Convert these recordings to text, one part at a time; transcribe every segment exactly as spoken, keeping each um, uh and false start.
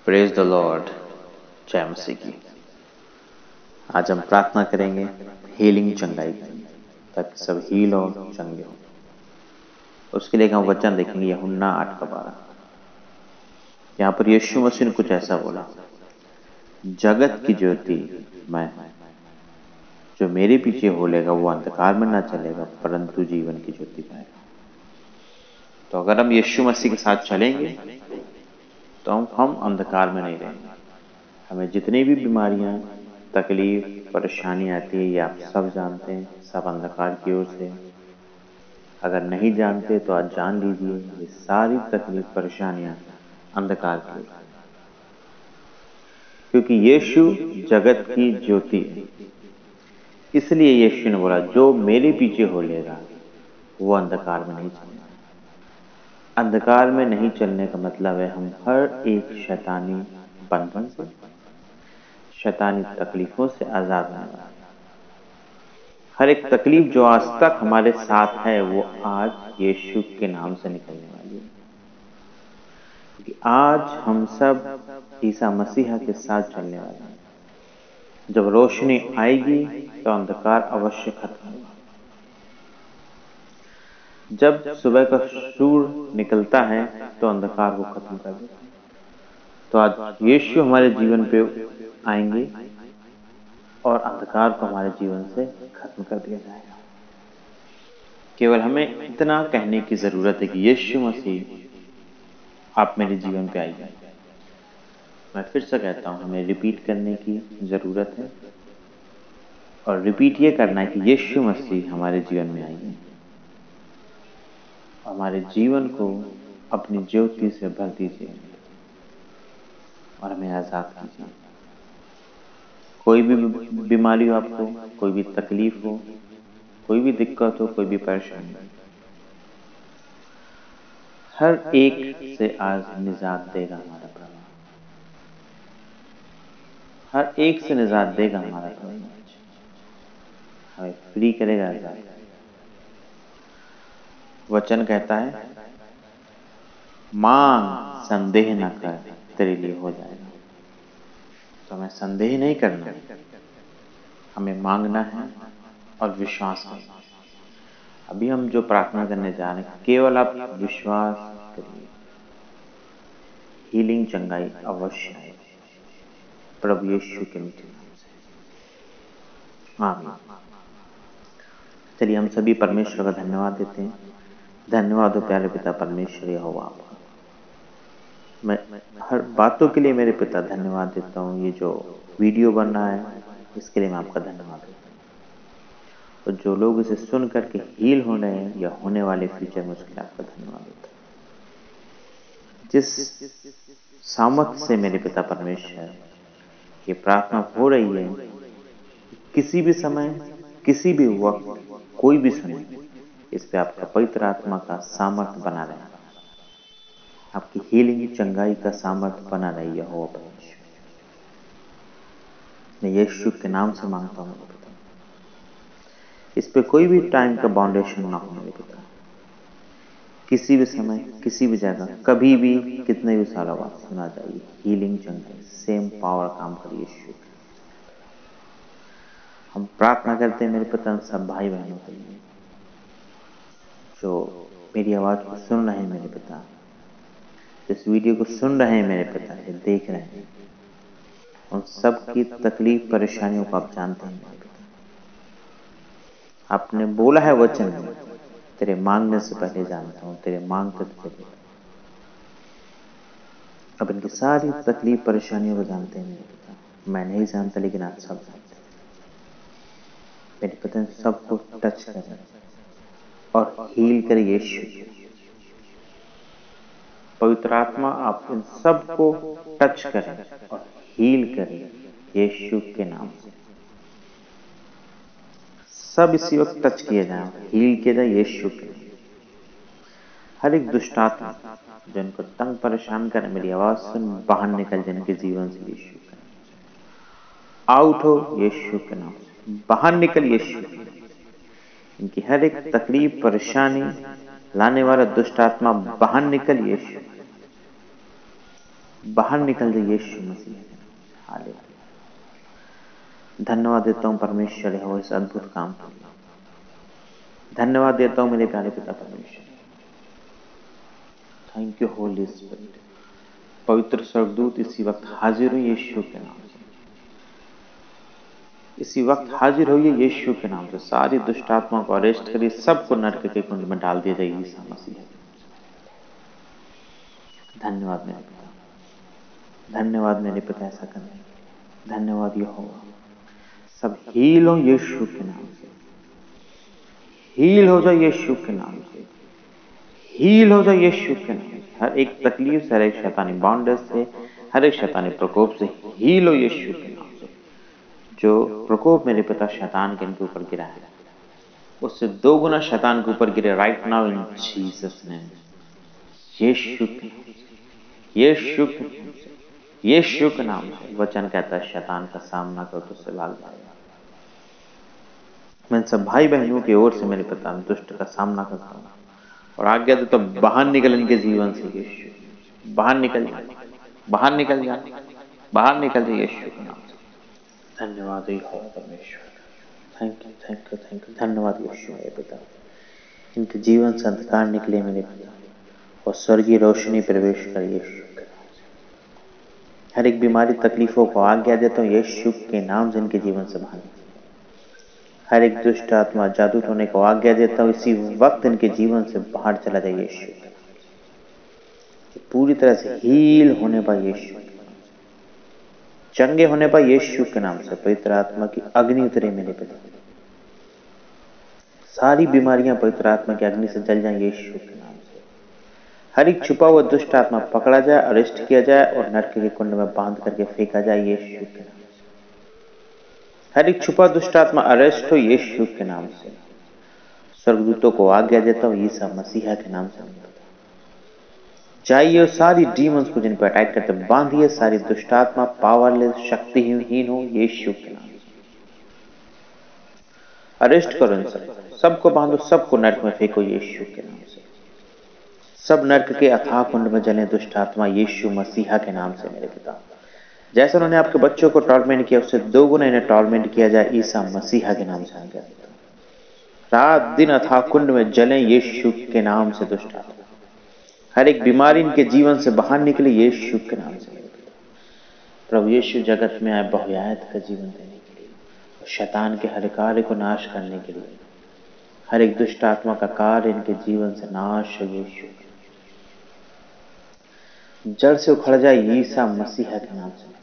Praise the Lord. जय मसीह की। आज हम प्रार्थना करेंगे हीलिंग चंगाई की, ताकि सब हील और चंगे हो। उसके लिए हम वचन देखेंगे यूहन्ना आठ का बारह। यहाँ पर यीशु मसीह ने कुछ ऐसा बोला, जगत की ज्योति मैं हूं, जो मेरे पीछे होलेगा वो अंधकार में ना चलेगा परंतु जीवन की ज्योति पाएगा। तो अगर हम यीशु मसीह के साथ चलेंगे तो हम हम अंधकार में नहीं रहेंगे। हमें जितनी भी बीमारियां, तकलीफ, परेशानी आती है, ये आप सब जानते हैं, सब अंधकार की ओर से। अगर नहीं जानते तो आज जान लीजिए, ये सारी तकलीफ, परेशानियां अंधकार की ओर से, क्योंकि यीशु जगत की ज्योति है। इसलिए यीशु ने बोला, जो मेरे पीछे हो लेगा वो अंधकार में नहीं चलेगा। अंधकार में नहीं चलने का मतलब है हम हर एक शैतानी बंधन से, शैतानी तकलीफों से आजाद होने वाले। हर एक तकलीफ जो आज तक हमारे साथ है वो आज यीशु के नाम से निकलने वाली है, क्योंकि आज हम सब ईसा मसीहा के साथ चलने वाले हैं। जब रोशनी आएगी तो अंधकार अवश्य खत्म होगा। जब सुबह का सूर्य निकलता है तो अंधकार को खत्म कर देता है। तो आज यीशु हमारे जीवन पे आएंगे और अंधकार को हमारे जीवन से खत्म कर दिया जाएगा। केवल हमें इतना कहने की जरूरत है कि यीशु मसीह आप मेरे जीवन पे आइए। मैं फिर से कहता हूं, हमें रिपीट करने की जरूरत है, और रिपीट ये करना है कि यीशु मसीह हमारे जीवन में आइए, हमारे जीवन को अपनी ज्योति से भर दीजिए और हमें आजाद कीजिए। कोई भी बीमारी हो आपको, कोई भी तकलीफ हो, कोई भी दिक्कत हो, कोई भी परेशानी, हर एक से आज निजात देगा हमारा प्रभु। हर एक से निजात देगा हमारा प्रभु, हमें फ्री करेगा आजाद। वचन कहता है, मांग संदेह न कर, तेरे लिए हो जाएगा। तो हमें संदेह नहीं करना, हमें मांगना है और विश्वास करना। अभी हम जो प्रार्थना करने जा रहे हैं, केवल आप विश्वास करिए, हीलिंग चंगाई अवश्य है प्रभु यीशु के मीठे नाम से। आमीन। चलिए हम सभी परमेश्वर का धन्यवाद देते हैं। धन्यवाद हो प्यारे पिता परमेश्वर यहोवा आपका। मैं हर बातों के लिए मेरे पिता धन्यवाद देता हूँ। ये जो वीडियो बन रहा है इसके लिए मैं आपका धन्यवाद देता हूँ, और जो लोग इसे सुन करके हील हो रहे हैं या होने वाले फ्यूचर में, उसके लिए आपका धन्यवाद देता हूँ। जिस सामर्थ से मेरे पिता परमेश्वर ये प्रार्थना हो रही है, किसी भी समय, किसी भी वक्त, कोई भी सुने, इस पे आपका पवित्र आत्मा का सामर्थ बना रहे, आपकी हीलिंग चंगाई का सामर्थ बना रही है हो परमेश्वर। मैं यीशु के नाम से मांगता हूँ पिता, इस पे कोई भी टाइम का बाउंडेशन ना हो मेरे पिता। किसी भी समय, किसी भी जगह, कभी भी, कितने भी सालों बाद सुना जाइए, हीलिंग चंगाई सेम पावर काम करिए यीशु। हम प्रार्थना करते हैं मेरे पिता सब भाई बहनों के लिए जो मेरी आवाज को सुन रहे हैं मेरे पिता, इस वीडियो को सुन रहे हैं मेरे पिता, ये देख रहे हैं, उन सब की तकलीफ, परेशानियों को आप जानते हैं मेरे पिता। आपने बोला है वचन में, तेरे मांगने से पहले जानता हूं, तेरे मांगते तो पहले। अब इनकी सारी तकलीफ, परेशानियों को जानते हैं मेरे पिता। मैं नहीं जानता, लेकिन आप सब जानते हैं मेरे पिता। सबको टच करें और हील करें यीशु। पवित्र आत्मा आप इन सबको टच करें और हील करें यीशु के नाम से। सब इसी वक्त टच किए जाए, हील किए जाए यीशु के। हर एक दुष्ट आत्मा जिनको तंग परेशान करे, मेरी आवाज सुन बाहर निकल जाए इनके जीवन से यीशु के नाम से। आउट हो यीशु के नाम से, बाहर निकल यीशु। इनकी हर एक तकलीफ, परेशानी लाने वाला दुष्ट आत्मा बाहर निकल यीशु। बाहर निकल जाए यीशु मसीह के नाम से। हालेलुया। धन्यवाद देता हूँ परमेश्वर हो इस अद्भुत काम के लिए। धन्यवाद देता हूँ मेरे प्यारे पिता परमेश्वर। Thank you Holy Spirit. पवित्र स्वर्गदूत इसी वक्त हाजिर हो यीशु के नाम से। इसी वक्त हाजिर होइए यीशु के नाम से। सारी दुष्ट आत्मा को अरेस्ट करिए, सबको नरक के कुंड में डाल दिया जाए ईसा मसीह। धन्यवाद मेरे पिता, धन्यवाद मेरे पिता ऐसा करने। धन्यवाद यहोवा। सब हील हो यीशु के नाम से। हील हो जाए यीशु के नाम से। हील हो जाए यीशु के नाम से। हर एक तकलीफ से, हर एक शैतानी बॉन्डेज से, हर एक शैतानी प्रकोप से हील हो यीशु के नाम से। जो प्रकोप मेरे पिता शैतान के इनके ऊपर गिरा है, उससे दो गुना शैतान के ऊपर गिरे right now in Jesus name. यीशु के नाम से, यीशु के नाम से, यीशु के नाम से। वचन कहता है शैतान का सामना करो तो उसे लाल जाएगा। मैं सब भाई बहनों की ओर से मेरे पिता दुष्ट का सामना करता हूँ और आज्ञा देता हूं बाहर निकल इनके जीवन से यीशु। बाहर निकल जाए, बाहर निकल जाए, बाहर निकल जाए यीशु के नाम से। धन्यवाद यहोवा परमेश्वर। Thank you, thank you, thank you. धन्यवाद यीशु मेरे पिता। इनके जीवन से अंधकार निकले मेरे पिता और स्वर्गीय रोशनी प्रवेश कर यीशु के नाम से। हर एक बीमारी तकलीफों को आज्ञा देता हूँ यीशु के नाम से इनके जीवन से बाहर। हर एक दुष्ट आत्मा जादू टोने को आज्ञा देता हूँ इसी वक्त इनके जीवन से बाहर चला जाए यीशु के नाम से। पूरी तरह से हील होने पर यीशु, चंगे होने पर यीशु के नाम से। पवित्र आत्मा की अग्नि उतरे मेरे पिता। सारी बीमारियां पवित्र आत्मा की अग्नि से जल जाए यीशु के नाम से। हर एक छुपा हुआ दुष्ट आत्मा पकड़ा जाए, अरेस्ट किया जाए और नरक के कुंड में बांध करके फेंका जाए यीशु के नाम से। हर एक छुपा दुष्ट आत्मा अरेस्ट हो यीशु के नाम से। स्वर्गदूतों को आज्ञा देता हूँ ईसा मसीहा के नाम से। जाइए और सारी डीमंस को जिन पर अटैक करते बांधिए। सारी दुष्ट आत्मा पावरलेस, शक्तिहीन हो यीशु के नाम से। अरेस्ट करो इन सब, सबको बांधो, सबको नरक में फेंको यीशु के नाम से। सब नरक के अथाह कुंड में जले दुष्ट आत्मा यीशु मसीहा के नाम से मेरे पिता। जैसे उन्होंने आपके बच्चों को टॉर्मेंट किया उससे दो गुना इन्हें टॉर्मेंट किया जाए ईसा मसीहा के नाम से आ गया। रात दिन अथाह कुंड में जले यीशु के नाम से दुष्ट आत्मा। हर एक बीमारी इनके जीवन से बाहर निकले यीशु के नाम से। प्रभु यीशु जगत में आए बहुयात का जीवन देने के लिए, शैतान के हर कार्य को नाश करने के लिए। हर एक दुष्ट आत्मा का कार्य इनके जीवन से नाश हो यीशु, जड़ से उखड़ जाए ईसा मसीहा के नाम से।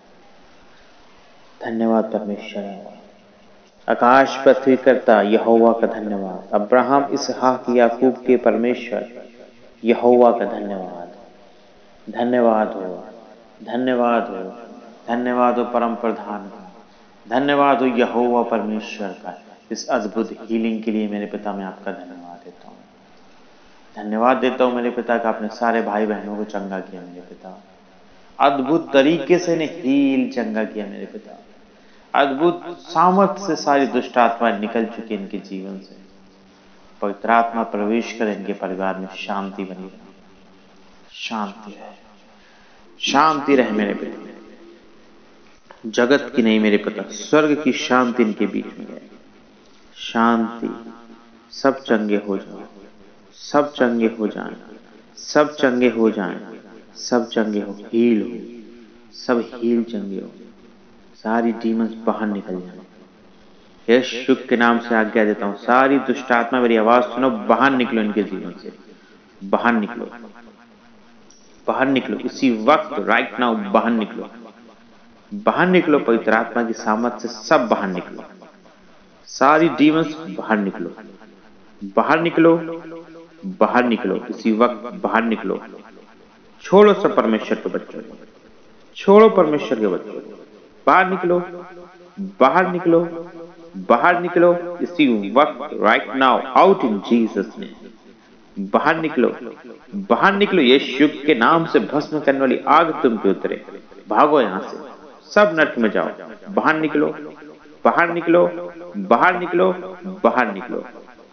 धन्यवाद परमेश्वर। आकाश पृथ्वी करता यहोवा का धन्यवाद। अब्राहम इसहाक याकूब के परमेश्वर यहोवा का धन्यवाद। धन्यवाद हो, धन्यवाद हो, धन्यवाद हो परम प्रधान का। धन्यवाद हो यहोवा परमेश्वर का इस अद्भुत हीलिंग के लिए। मेरे पिता मैं आपका धन्यवाद देता हूँ। धन्यवाद देता हूँ मेरे पिता का आपने सारे भाई बहनों को चंगा किया मेरे पिता। अद्भुत तरीके से ने हील चंगा किया मेरे पिता। अद्भुत सामर्थ्य से सारी दुष्ट आत्मा निकल चुकी इनके जीवन से। पवित्र आत्मा प्रवेश कर इनके परिवार में शांति बनी रहे। शांति रहे, शांति रहे मेरे पिता। जगत की नहीं मेरे पिता, स्वर्ग की शांति इनके बीच में है। शांति। सब चंगे हो जाए, सब चंगे हो जाएं, सब चंगे हो जाएं, सब चंगे हो, हील हो, सब हील चंगे हो। सारी डीमंस बाहर निकल जाए यीशु के नाम से आज्ञा देता हूँ। सारी दुष्ट आत्मा मेरी आवाज सुनो, बाहर निकलो इनके जीवन से। बाहर निकलो, बाहर निकलो इसी वक्त, राइट नाउ बाहर निकलो, बाहर निकलो। पवित्र आत्मा की सामर्थ से सब बाहर निकलो। सारी डीमंस बाहर निकलो, बाहर निकलो, बाहर निकलो इसी वक्त, बाहर निकलो। छोड़ो सब परमेश्वर के बच्चों को, छोड़ो परमेश्वर के बच्चों को। बाहर निकलो, बाहर निकलो, बाहर निकलो इसी वक्त, right now, out in Jesus name. बाहर निकलो, बाहर निकलो यीशु के नाम से। भस्म करने वाली आग तुम पे उतरे। भागो यहां से, सब नरक में जाओ। बाहर निकलो, बाहर निकलो, बाहर निकलो, बाहर निकलो।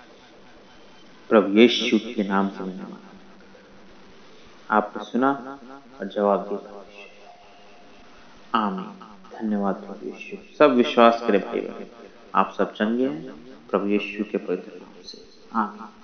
प्रभु यीशु के नाम से मैंने आपने सुना और जवाब दिया। आमीन। धन्यवाद प्रभु यीशु। सब विश्वास करें भाई बहन, आप सब चंगे हैं प्रभु यीशु के पवित्र नाम से। आमीन।